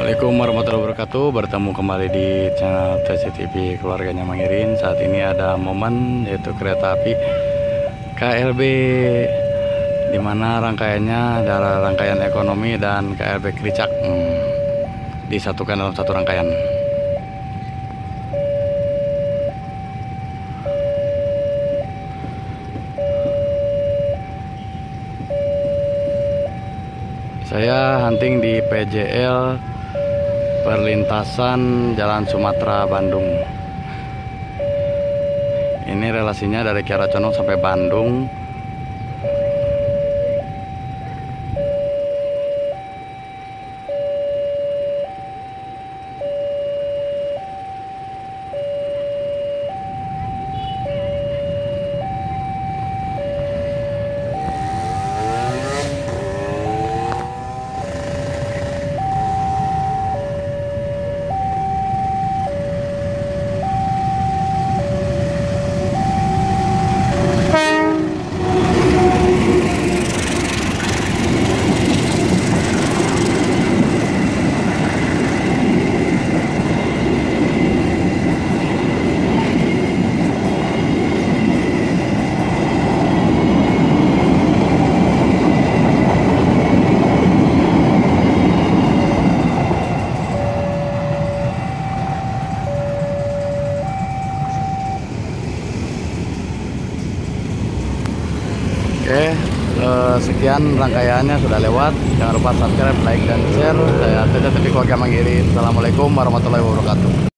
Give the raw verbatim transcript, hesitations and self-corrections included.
Assalamualaikum warahmatullahi wabarakatuh. Bertemu kembali di channel T C T V Keluarganya Mangirin. Saat ini ada momen yaitu kereta api K L B, di mana rangkaiannya adalah rangkaian ekonomi dan K L B Klicak hmm, disatukan dalam satu rangkaian. Saya hunting di P J L perlintasan Jalan Sumatera Bandung. Ini relasinya dari Kiara Condong sampai Bandung. Oke, eh, sekian rangkaiannya sudah lewat. Jangan lupa subscribe, like, dan share. Saya T C T V Keluarga Mangirin. Assalamualaikum warahmatullahi wabarakatuh.